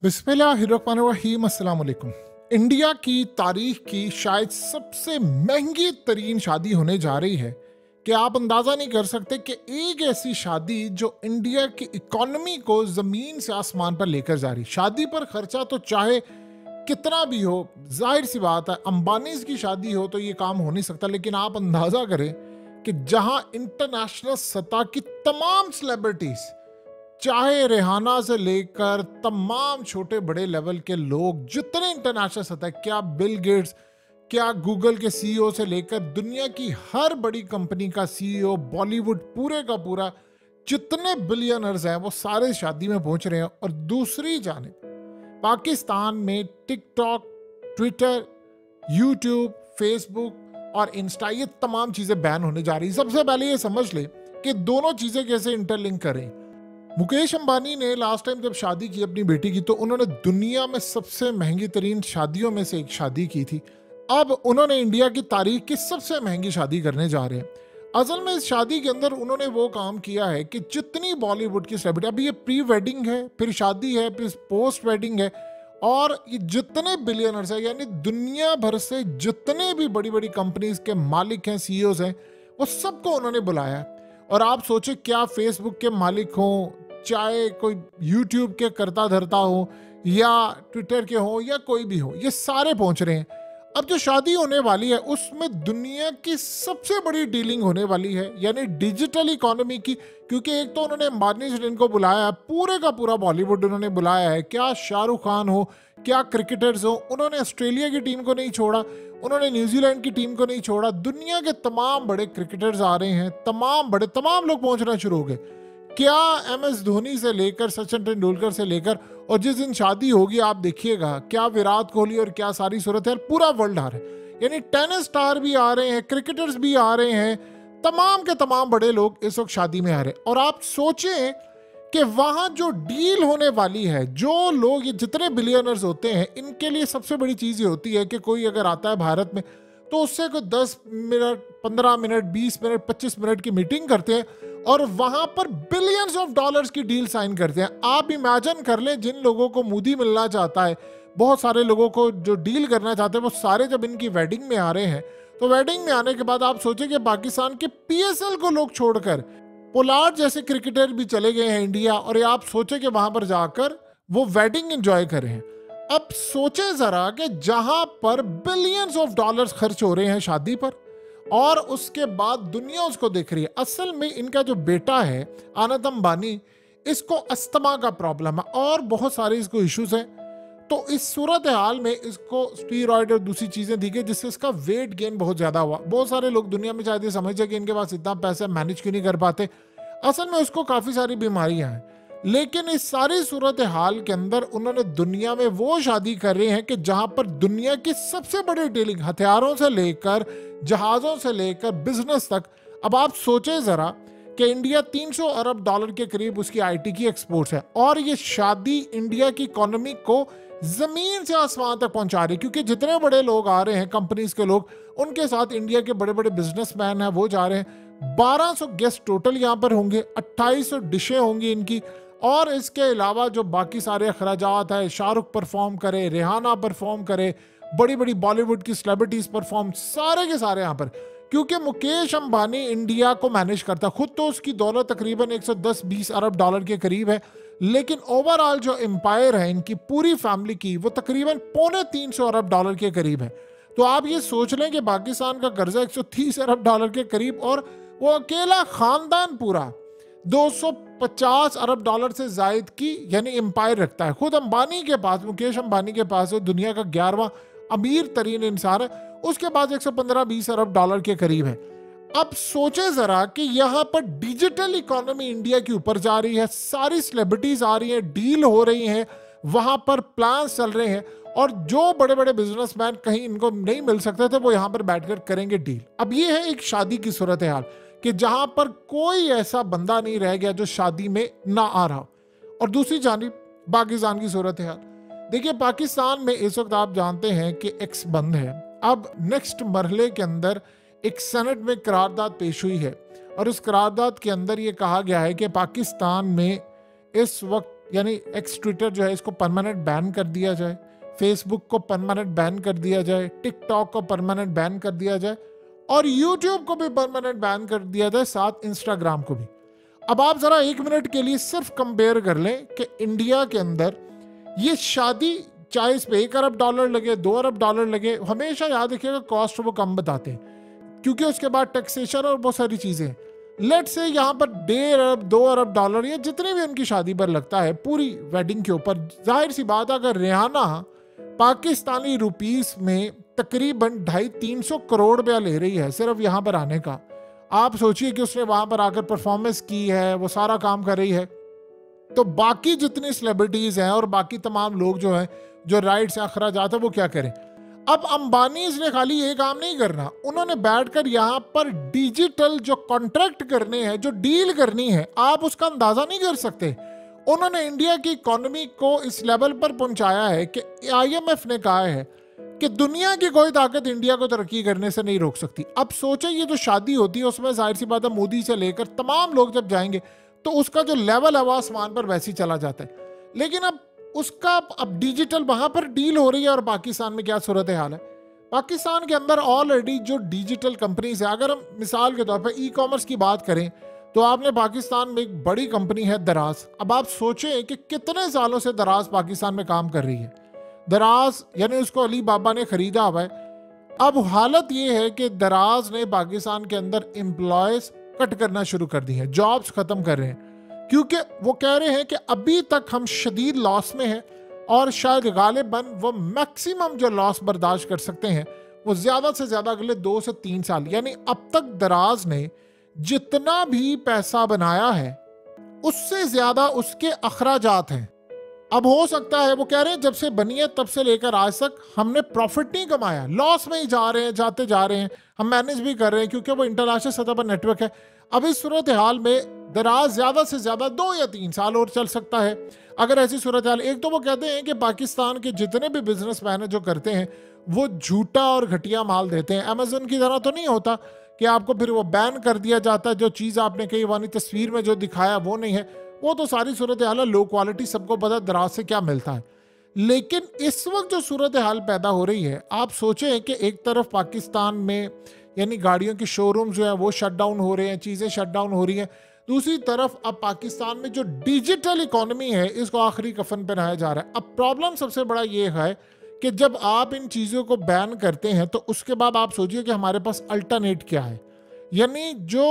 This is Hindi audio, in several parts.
बिस्मिल्लाहिर्रहमानिर्रहीम। अस्सलाम वालेकुम। इंडिया की तारीख की शायद सबसे महंगी तरीन शादी होने जा रही है कि आप अंदाज़ा नहीं कर सकते कि एक ऐसी शादी जो इंडिया की इकोनॉमी को ज़मीन से आसमान पर लेकर जा रही। शादी पर खर्चा तो चाहे कितना भी हो, जाहिर सी बात है अंबानीज की शादी हो तो ये काम हो नहीं सकता, लेकिन आप अंदाज़ा करें कि जहां इंटरनेशनल सतह की तमाम सेलिब्रिटीज़, चाहे रेहाना से लेकर तमाम छोटे बड़े लेवल के लोग, जितने इंटरनेशनल सतह, क्या बिल गेट्स, क्या गूगल के सीईओ से लेकर दुनिया की हर बड़ी कंपनी का सीईओ, बॉलीवुड पूरे का पूरा, जितने बिलियनर्स हैं वो सारे शादी में पहुंच रहे हैं। और दूसरी जानिब पाकिस्तान में टिकटॉक, ट्विटर, यूट्यूब, फेसबुक और इंस्टा, ये तमाम चीजें बैन होने जा रही। सबसे पहले ये समझ ले कि दोनों चीजें कैसे इंटरलिंक करें। मुकेश अंबानी ने लास्ट टाइम जब शादी की अपनी बेटी की, तो उन्होंने दुनिया में सबसे महंगी तरीन शादियों में से एक शादी की थी। अब उन्होंने इंडिया की तारीख की सबसे महंगी शादी करने जा रहे हैं। असल में इस शादी के अंदर उन्होंने वो काम किया है कि जितनी बॉलीवुड की सेलिब्रिटी, अभी ये प्री वेडिंग है, फिर शादी है, फिर पोस्ट वेडिंग है, और ये जितने बिलियनर्स हैं, यानी दुनिया भर से जितने भी बड़ी बड़ी कंपनीज के मालिक हैं, सीईओज हैं, वो सबको उन्होंने बुलाया है। और आप सोचे, क्या फेसबुक के मालिक हों, चाहे कोई यूट्यूब के करता धरता हो, या ट्विटर के हो, या कोई भी हो, ये सारे पहुंच रहे हैं। अब जो शादी होने वाली है उसमें दुनिया की सबसे बड़ी डीलिंग होने वाली है, यानी डिजिटल इकोनॉमी की। क्योंकि एक तो उन्होंने अंबानी से इनको बुलाया है, पूरे का पूरा बॉलीवुड उन्होंने बुलाया है, क्या शाहरुख खान हो, क्या क्रिकेटर्स हो, उन्होंने ऑस्ट्रेलिया की टीम को नहीं छोड़ा, उन्होंने न्यूजीलैंड की टीम को नहीं छोड़ा, दुनिया के तमाम बड़े क्रिकेटर्स आ रहे हैं, तमाम लोग पहुंचना शुरू हो गए। क्या एमएस धोनी से लेकर सचिन तेंदुलकर से लेकर, और जिस दिन शादी होगी आप देखिएगा, क्या विराट कोहली और क्या सारी सूरत है, पूरा वर्ल्ड आ रहा है। यानी टेनिस स्टार भी आ रहे हैं, क्रिकेटर्स भी आ रहे हैं, तमाम के तमाम बड़े लोग इस वक्त शादी में आ रहे हैं। और आप सोचें कि वहां जो डील होने वाली है, जो लोग, ये जितने बिलियनर्स होते हैं, इनके लिए सबसे बड़ी चीज ये होती है कि कोई अगर आता है भारत में तो उससे कोई 10 मिनट, 15 मिनट, 20 मिनट, 25 मिनट की मीटिंग करते हैं और वहां पर बिलियंस ऑफ डॉलर्स की डील साइन करते हैं। आप इमेजिन कर लें, जिन लोगों को मोदी मिलना चाहता है, बहुत सारे लोगों को जो डील करना चाहते हैं, वो सारे जब इनकी वेडिंग में आ रहे हैं, तो वेडिंग में आने के बाद आप सोचें कि पाकिस्तान के पीएसएल को लोग छोड़कर पोलार्ड जैसे क्रिकेटर भी चले गए हैं इंडिया, और आप सोचें कि वहां पर जाकर वो वेडिंग एंजॉय करें हैं। अब सोचें जरा कि जहां पर बिलियंस ऑफ डॉलर्स खर्च हो रहे हैं शादी पर, और उसके बाद दुनिया उसको देख रही है। असल में इनका जो बेटा है आनंद अंबानी, इसको अस्थमा का प्रॉब्लम है और बहुत सारे इसको इश्यूज हैं। तो इस सूरत हाल में इसको स्टीरॉयड और दूसरी चीजें दी गई, जिससे इसका वेट गेन बहुत ज्यादा हुआ। बहुत सारे लोग दुनिया में शायद ये समझते कि इनके पास इतना पैसा मैनेज क्यों नहीं कर पाते। असल में उसको काफी सारी बीमारियां हैं, लेकिन इस सारी सूरत हाल के अंदर उन्होंने दुनिया में वो शादी कर रहे हैं कि जहां पर दुनिया की सबसे बड़ी डीलिंग, हथियारों से लेकर जहाजों से लेकर बिजनेस तक। अब आप सोचें जरा कि इंडिया 300 अरब डॉलर के करीब उसकी आईटी की एक्सपोर्ट्स है, और ये शादी इंडिया की इकोनॉमी को जमीन से आसमान तक पहुंचा रही है। क्योंकि जितने बड़े लोग आ रहे हैं, कंपनीज के लोग, उनके साथ इंडिया के बड़े बड़े बिजनेसमैन हैं, वो जा रहे हैं। 1200 गेस्ट टोटल यहाँ पर होंगे, 2800 डिशें होंगी इनकी, और इसके अलावा जो बाकी सारे अखराजात है, शाहरुख परफॉर्म करे, रेहाना परफॉर्म करे, बड़ी बड़ी बॉलीवुड की सेलिब्रिटीज परफॉर्म, सारे के सारे यहाँ पर। क्योंकि मुकेश अंबानी इंडिया को मैनेज करता, खुद तो उसकी दौलत तकरीबन 110-20 अरब डॉलर के करीब है, लेकिन ओवरऑल जो एम्पायर है इनकी पूरी फैमिली की, वो तकरीबन 350 अरब डॉलर के करीब है। तो आप ये सोच लें कि पाकिस्तान का कर्जा 130 अरब डॉलर के करीब, और वो अकेला खानदान पूरा 250 अरब डॉलर से जायद की यानी एम्पायर रखता है। खुद अंबानी के पास, मुकेश अंबानी के पास, दुनिया का 11वां अमीर तरीन इंसान है, उसके पास 115-20 अरब डॉलर के करीब है। अब सोचे जरा कि यहाँ पर डिजिटल इकोनॉमी इंडिया के ऊपर जा रही है, सारी सेलिब्रिटीज आ रही हैं, डील हो रही हैं, वहां पर प्लान चल रहे हैं, और जो बड़े बड़े बिजनेसमैन कहीं इनको नहीं मिल सकते थे, वो यहाँ पर बैठकर करेंगे डील। अब ये है एक शादी की सूरत हाल कि जहां पर कोई ऐसा बंदा नहीं रह गया जो शादी में ना आ रहा। और दूसरी जानिब पाकिस्तान की सूरत हाल देखिए, पाकिस्तान में इस वक्त आप जानते हैं कि एक्स बंद है। अब नेक्स्ट मरहले के अंदर एक सेनेट में करारदाद पेश हुई है, और उस करारदाद के अंदर ये कहा गया है कि पाकिस्तान में इस वक्त यानी एक्स ट्विटर जो है इसको परमानेंट बैन कर दिया जाए, फेसबुक को परमानेंट बैन कर दिया जाए, टिकटॉक को परमानेंट बैन कर दिया जाए और यूट्यूब को भी परमानेंट बैन कर दिया जाए, साथ इंस्टाग्राम को भी। अब आप जरा 1 मिनट के लिए सिर्फ कंपेयर कर लें कि इंडिया के अंदर ये शादी, चाहे इस पे $1 अरब लगे, $2 अरब लगे, हमेशा याद रखिएगा कॉस्ट वो कम बताते हैं क्योंकि उसके बाद टैक्सेशन और बहुत सारी चीजें। लेट से यहाँ पर $1.5 अरब, $2 अरब या जितने भी उनकी शादी पर लगता है पूरी वेडिंग के ऊपर, जाहिर सी बात है अगर रिहाना पाकिस्तानी रुपीस में तकरीबन 250-300 करोड़ रुपया ले रही है सिर्फ यहाँ पर आने का, आप सोचिए कि उसने वहां पर आकर परफॉर्मेंस की है, वो सारा काम कर रही है, तो बाकी जितनी सेलिब्रिटीज हैं और बाकी तमाम लोग जो हैं जो राइट से अखराजात है वो क्या करें। अब अंबानीज ने खाली ये काम नहीं करना, उन्होंने बैठकर यहाँ पर डिजिटल जो कॉन्ट्रैक्ट करने हैं, जो डील करनी है, आप उसका अंदाजा नहीं कर सकते। उन्होंने इंडिया की इकोनॉमी को इस लेवल पर पहुंचाया है कि IMF ने कहा है कि दुनिया की कोई ताकत इंडिया को तरक्की करने से नहीं रोक सकती। अब सोचे ये जो शादी होती है उसमें जाहिर सी बात है मोदी से लेकर तमाम लोग जब जाएंगे तो उसका जो लेवल है वो आसमान पर वैसे ही चला जाता है, लेकिन अब डिजिटल वहां पर डील हो रही है। और पाकिस्तान में क्या सूरत हाल है, पाकिस्तान के अंदर ऑलरेडी जो डिजिटल कंपनीज है, अगर हम मिसाल के तौर पर ई-कॉमर्स की बात करें तो आपने पाकिस्तान में एक बड़ी कंपनी है दराज। अब आप सोचें कि कितने सालों से दराज पाकिस्तान में काम कर रही है। दराज यानी उसको अली बाबा ने खरीदा हुआ है। अब हालत ये है कि दराज ने पाकिस्तान के अंदर एम्प्लॉयज कट करना शुरू कर दी हैं, जॉब्स खत्म कर रहे हैं क्योंकि वो कह रहे हैं कि अभी तक हम शदीद लॉस में हैं और शायद गालिबन वो मैक्सिमम जो लॉस बर्दाश्त कर सकते हैं वो ज्यादा से ज्यादा अगले 2 से 3 साल, यानी अब तक दराज ने जितना भी पैसा बनाया है उससे ज्यादा उसके अखराजात हैं। अब हो सकता है वो कह रहे हैं जब से बनी है तब से लेकर आज तक हमने प्रॉफिट नहीं कमाया, लॉस में ही जा रहे हैं, जाते जा रहे हैं, हम मैनेज भी कर रहे हैं क्योंकि वो इंटरनेशनल सतह पर नेटवर्क है। अब इस सूरत हाल में दराज ज्यादा से ज्यादा 2 या 3 साल और चल सकता है अगर ऐसी सूरत हाल। एक तो वो कहते हैं कि पाकिस्तान के जितने भी बिजनेसमैन है जो करते हैं वो झूठा और घटिया माल देते हैं, अमेजन की तरह तो नहीं होता कि आपको फिर वो बैन कर दिया जाता है, जो चीज़ आपने कही वाली तस्वीर में जो दिखाया वो नहीं है, वो तो सारी सूरत हाल है, लो क्वालिटी, सबको पता दराज से क्या मिलता है। लेकिन इस वक्त जो सूरत हाल पैदा हो रही है, आप सोचें कि एक तरफ पाकिस्तान में यानी गाड़ियों की शोरूम जो है वो शट डाउन हो रहे हैं, चीज़ें शट डाउन हो रही हैं, दूसरी तरफ अब पाकिस्तान में जो डिजिटल इकोनॉमी है इसको आखिरी कफन पहनाया जा रहा है। अब प्रॉब्लम सबसे बड़ा ये है कि जब आप इन चीज़ों को बैन करते हैं तो उसके बाद आप सोचिए कि हमारे पास अल्टरनेट क्या है, यानी जो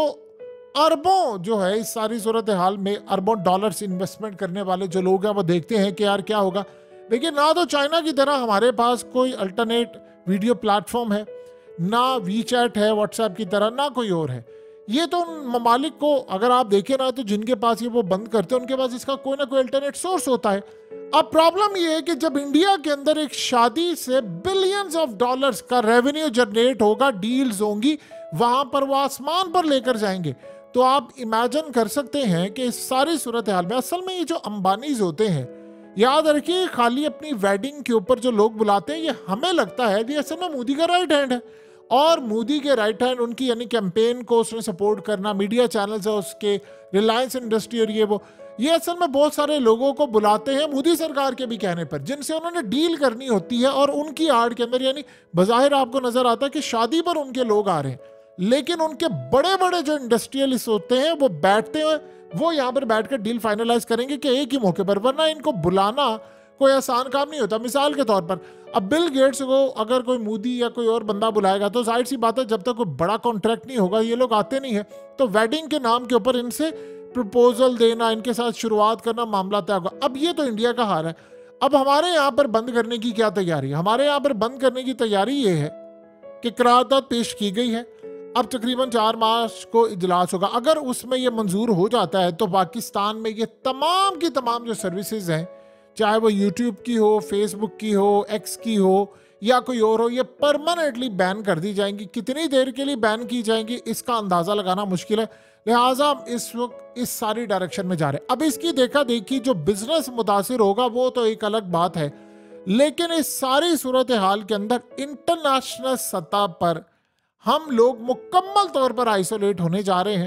अरबों जो है इस सारी सूरत हाल में अरबों डॉलर्स इन्वेस्टमेंट करने वाले जो लोग हैं वो देखते हैं कि यार क्या होगा। देखिए ना तो चाइना की तरह हमारे पास कोई अल्टरनेट वीडियो प्लेटफॉर्म है, ना वीचैट है व्हाट्सएप की तरह, ना कोई और है। ये तो उन ममालिक को अगर आप देखें ना तो जिनके पास ये वो बंद करते हैं उनके पास इसका कोई ना कोई अल्टरनेट सोर्स होता है। अब प्रॉब्लम ये है कि जब इंडिया के अंदर एक शादी से बिलियंस ऑफ डॉलर्स का रेवेन्यू जनरेट होगा, डील्स होंगी, वहां पर वो आसमान पर लेकर जाएंगे, तो आप इमेजिन कर सकते हैं कि इस सारी सूरत हाल में असल में ये जो अंबानीज होते हैं, याद रखिए खाली अपनी वेडिंग के ऊपर जो लोग बुलाते हैं ये हमें लगता है कि असल में मोदी का राइट हैंड है, और मोदी के राइट हैंड उनकी यानी कैंपेन को उसने सपोर्ट करना, मीडिया चैनल्स है उसके, रिलायंस इंडस्ट्री और ये असल में बहुत सारे लोगों को बुलाते हैं मोदी सरकार के भी कहने पर, जिनसे उन्होंने डील करनी होती है, और उनकी आड़ के अंदर यानी बज़ाहिर आपको नजर आता है कि शादी पर उनके लोग आ रहे हैं, लेकिन उनके बड़े बड़े जो इंडस्ट्रियलिस्ट होते हैं वो बैठते हैं, वो यहाँ पर बैठकर डील फाइनलाइज करेंगे कि एक ही मौके पर, वरना इनको बुलाना कोई आसान काम नहीं होता। मिसाल के तौर पर अब बिल गेट्स को अगर कोई मोदी या कोई और बंदा बुलाएगा तो जाहिर सी बात है जब तक कोई बड़ा कॉन्ट्रैक्ट नहीं होगा ये लोग आते नहीं है, तो वेडिंग के नाम के ऊपर इनसे प्रपोजल देना, इनके साथ शुरुआत करना, मामला तय होगा। अब ये तो इंडिया का हाल है। अब हमारे यहाँ पर बंद करने की क्या तैयारी है? हमारे यहाँ पर बंद करने की तैयारी ये है कि करारदाद पेश की गई है, अब तकरीबन 4 मार्च को इजलास होगा। अगर उसमें ये मंजूर हो जाता है तो पाकिस्तान में ये तमाम की तमाम जो सर्विसेज हैं, चाहे वो यूट्यूब की हो, फेसबुक की हो, एक्स की हो या कोई और हो, ये परमानेंटली बैन कर दी जाएंगी। कितनी देर के लिए बैन की जाएंगी इसका अंदाज़ा लगाना मुश्किल है, लिहाजा हम इस वक्त इस सारी डायरेक्शन में जा रहे हैं। अब इसकी देखा देखी जो बिजनेस मुतासिर होगा वो तो एक अलग बात है, लेकिन इस सारी सूरत हाल के अंदर इंटरनेशनल सतह पर हम लोग मुकम्मल तौर पर आइसोलेट होने जा रहे हैं,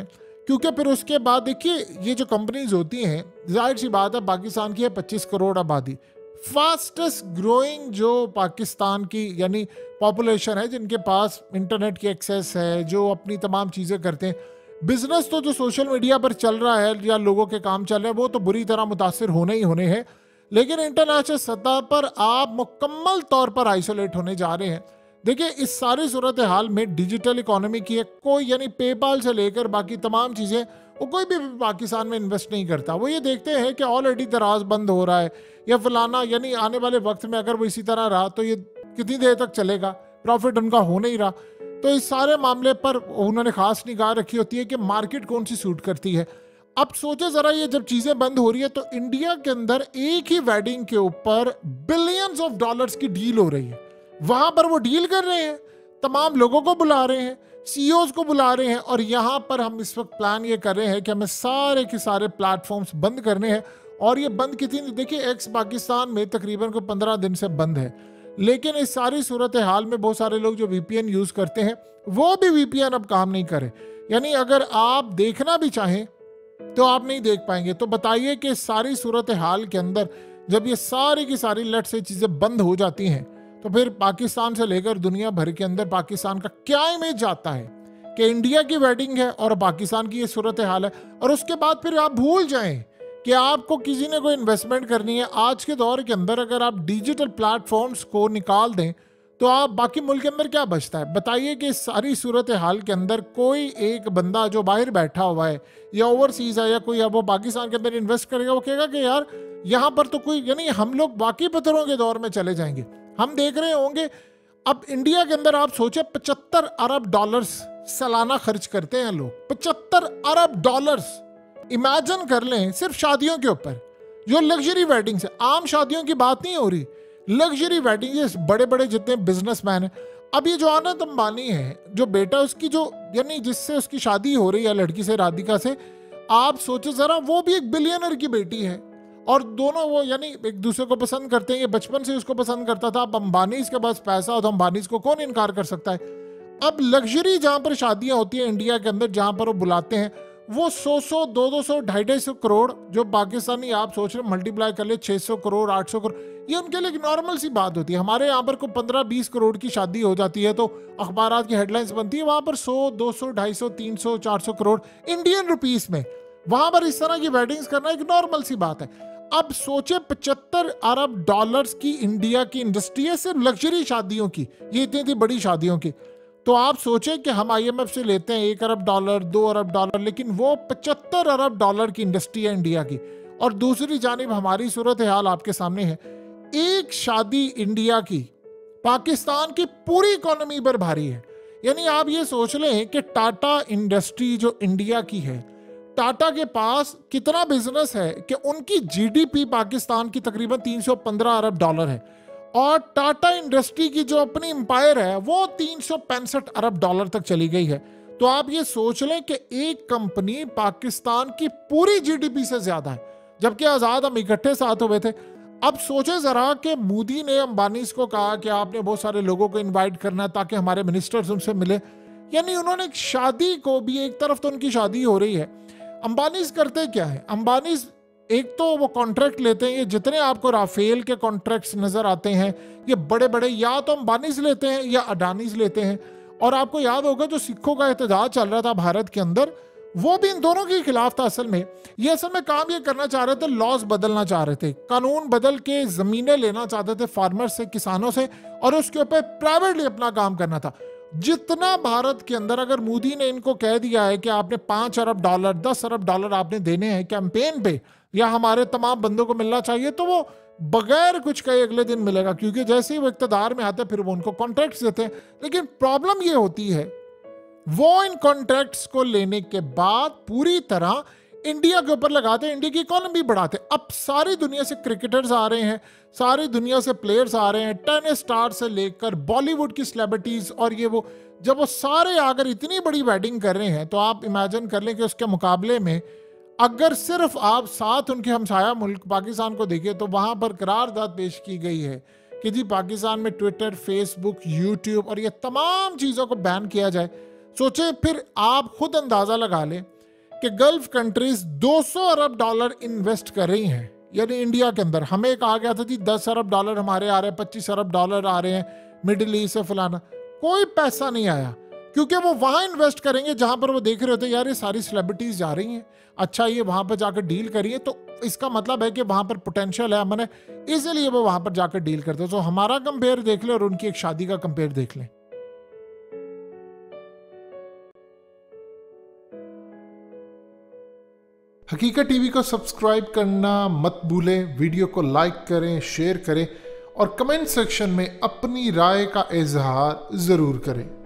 क्योंकि फिर उसके बाद देखिए ये जो कंपनीज होती हैं, जाहिर सी बात है पाकिस्तान की है 25 करोड़ आबादी, फास्टेस्ट ग्रोइंग जो पाकिस्तान की यानी पॉपुलेशन है, जिनके पास इंटरनेट की एक्सेस है, जो अपनी तमाम चीज़ें करते हैं। बिजनेस तो जो सोशल मीडिया पर चल रहा है या लोगों के काम चल रहे हैं वो तो बुरी तरह मुतासिर होने ही होने हैं, लेकिन इंटरनेशनल सतह पर आप मुकम्मल तौर पर आइसोलेट होने जा रहे हैं। देखिए इस सारी सूरत हाल में डिजिटल इकोनॉमी की है, कोई यानी पेपाल से लेकर बाकी तमाम चीज़ें वो कोई भी पाकिस्तान में इन्वेस्ट नहीं करता। वो ये देखते हैं कि ऑलरेडी दराज बंद हो रहा है या फलाना, यानी आने वाले वक्त में अगर वो इसी तरह रहा तो ये कितनी देर तक चलेगा, प्रॉफिट उनका हो नहीं रहा। तो इस सारे मामले पर उन्होंने खास निगाह रखी होती है कि मार्केट कौन सी सूट करती है। अब सोचे जरा, ये जब चीजें बंद हो रही है तो इंडिया के अंदर एक ही वेडिंग के ऊपर बिलियंस ऑफ डॉलर्स की डील हो रही है। वहां पर वो डील कर रहे हैं, तमाम लोगों को बुला रहे हैं, सीईओज को बुला रहे हैं, और यहाँ पर हम इस वक्त प्लान ये कर रहे हैं कि हमें सारे के सारे प्लेटफॉर्म्स बंद करने हैं। और ये बंद कितनी, देखिए एक्स पाकिस्तान में तकरीबन को 15 दिन से बंद है, लेकिन इस सारी सूरत हाल में बहुत सारे लोग जो वीपीएन यूज करते हैं वो भी वीपीएन अब काम नहीं करे। यानी अगर आप देखना भी चाहें तो आप नहीं देख पाएंगे। तो बताइए कि सारी सूरत हाल के अंदर जब ये सारी की सारी लट से चीजें बंद हो जाती हैं तो फिर पाकिस्तान से लेकर दुनिया भर के अंदर पाकिस्तान का क्या इमेज जाता है कि इंडिया की वेडिंग है और पाकिस्तान की ये सूरत हाल है। और उसके बाद फिर आप भूल जाएं कि आपको किसी ने कोई इन्वेस्टमेंट करनी है। आज के दौर के अंदर अगर आप डिजिटल प्लेटफॉर्म्स को निकाल दें तो आप बाकी मुल्क के अंदर क्या बचता है? बताइए कि सारी सूरत हाल के अंदर कोई एक बंदा जो बाहर बैठा हुआ है या ओवरसीज है या कोई, अब वो पाकिस्तान के अंदर इन्वेस्ट करेगा, वो कहेगा कि यार यहाँ पर तो कोई, यानी हम लोग बाकी पत्थरों के दौर में चले जाएंगे। हम देख रहे होंगे अब इंडिया के अंदर आप सोचे 75 अरब डॉलर्स सालाना खर्च करते हैं लोग, 75 अरब डॉलर्स। इमेजिन कर लें सिर्फ शादियों के ऊपर, जो लग्जरी वेडिंग है, आम शादियों की बात नहीं हो रही, लग्जरी वेडिंग, ये बड़े बड़े जितने बिजनेसमैन हैं। अब ये जो आनंद अंबानी है, जो बेटा उसकी, जो यानी जिससे उसकी शादी हो रही है लड़की से, राधिका से, आप सोचो जरा, वो भी एक बिलियनर की बेटी है और दोनों वो यानी एक दूसरे को पसंद करते हैं। ये बचपन से उसको पसंद करता था। अब अंबानी के पास पैसा हो तो अंबानी को कौन इनकार कर सकता है। अब लग्जरी जहां पर शादियां होती हैं इंडिया के अंदर, जहां पर वो बुलाते हैं, वो 100 200 250 करोड़, जो पाकिस्तानी आप सोच रहे मल्टीप्लाई कर ले 600 करोड़ 800 करोड़, ये उनके लिए एक नॉर्मल सी बात होती है। हमारे यहाँ पर को 15-20 करोड़ की शादी हो जाती है तो अखबारात की हेडलाइंस बनती है, वहां पर 100 200 250 300 400 करोड़ इंडियन रुपीस में, वहां पर इस तरह की वेडिंग्स करना एक नॉर्मल सी बात है। अब सोचे 75 अरब डॉलर्स की इंडिया की इंडस्ट्री है सिर्फ लग्जरी शादियों की, ये इतनी बड़ी शादियों की। तो आप सोचें कि हम आईएमएफ से लेते हैं 1 अरब डॉलर 2 अरब डॉलर, लेकिन वो 75 अरब डॉलर की इंडस्ट्री है इंडिया की। और दूसरी जानिब हमारी सूरत हाल आपके सामने है, एक शादी इंडिया की पाकिस्तान की पूरी इकोनॉमी पर भारी है। यानी आप ये सोच लें कि टाटा इंडस्ट्री जो इंडिया की है, टाटा के पास कितना बिजनेस है कि उनकी जीडीपी पाकिस्तान की तकरीबन 315 अरब डॉलर है, और टाटा इंडस्ट्री की जो अपनी एम्पायर है वो 365 अरब डॉलर तक चली गई है। तो आप ये सोच लें कि एक कंपनी पाकिस्तान की पूरी जीडीपी से ज्यादा है, जबकि आजाद हम इकट्ठे साथ हुए थे। अब सोचे जरा कि मोदी ने अंबानी को कहा कि आपने बहुत सारे लोगों को इनवाइट करना है ताकि हमारे मिनिस्टर्स उनसे मिले, यानी उन्होंने शादी को भी, एक तरफ तो उनकी शादी हो रही है, अंबानी करते क्या है, अंबानी एक तो वो कॉन्ट्रैक्ट लेते हैं, ये जितने आपको राफेल के कॉन्ट्रैक्ट्स नजर आते हैं ये बड़े बड़े या तो अंबानी लेते हैं या अडानी लेते हैं। और आपको याद होगा जो सिखों का एहतजाज चल रहा था भारत के अंदर, वो भी इन दोनों के खिलाफ था। असल में ये असल में काम ये करना चाह रहे थे, लॉज बदलना चाह रहे थे, कानून बदल के जमीनें लेना चाहते थे फार्मर्स से, किसानों से, और उसके ऊपर प्राइवेटली अपना काम करना था। जितना भारत के अंदर अगर मोदी ने इनको कह दिया है कि आपने 5 अरब डॉलर 10 अरब डॉलर आपने देने हैं कैंपेन पे या हमारे तमाम बंदों को मिलना चाहिए, तो वो बगैर कुछ कहे अगले दिन मिलेगा, क्योंकि जैसे ही वो इक़्तिदार में आते हैं फिर वो उनको कॉन्ट्रैक्ट्स देते हैं। लेकिन प्रॉब्लम ये होती है वो इन कॉन्ट्रैक्ट्स को लेने के बाद पूरी तरह इंडिया के ऊपर लगाते हैं, इंडिया की इकोनॉमी बढ़ाते हैं। अब सारी दुनिया से क्रिकेटर्स आ रहे हैं, सारी दुनिया से प्लेयर्स आ रहे हैं, टेनिस स्टार से लेकर बॉलीवुड की सेलिब्रिटीज, और ये वो, जब वो सारे आकर इतनी बड़ी वेडिंग कर रहे हैं तो आप इमेजिन कर लें कि उसके मुकाबले में अगर सिर्फ आप साथ उनके हमसाया मुल्क पाकिस्तान को देखें तो वहां पर करारदाद पेश की गई है कि जी पाकिस्तान में ट्विटर, फेसबुक, यूट्यूब और ये तमाम चीज़ों को बैन किया जाए। सोचे फिर आप खुद अंदाज़ा लगा लें कि गल्फ कंट्रीज 200 अरब डॉलर इन्वेस्ट कर रही हैं, यानी इंडिया के अंदर। हमें कहा गया था जी 10 अरब डॉलर हमारे आ रहे हैं, 25 अरब डॉलर आ रहे हैं मिडिल ईस्ट से फलाना। कोई पैसा नहीं आया, क्योंकि वो वहां इन्वेस्ट करेंगे जहां पर वो देख रहे होते यार ये सारी सेलिब्रिटीज जा रही हैं, अच्छा ये वहां पर जाकर डील करिए, तो इसका मतलब है कि वहां पर पोटेंशियल है, मैंने इसीलिए वो वहां पर जाकर डील करते हैं। तो हमारा कंपेयर देख ले और उनकी एक शादी का कंपेयर देख लें। हकीकत टीवी को सब्सक्राइब करना मत भूलें, वीडियो को लाइक करें, शेयर करें और कमेंट सेक्शन में अपनी राय का इजहार जरूर करें।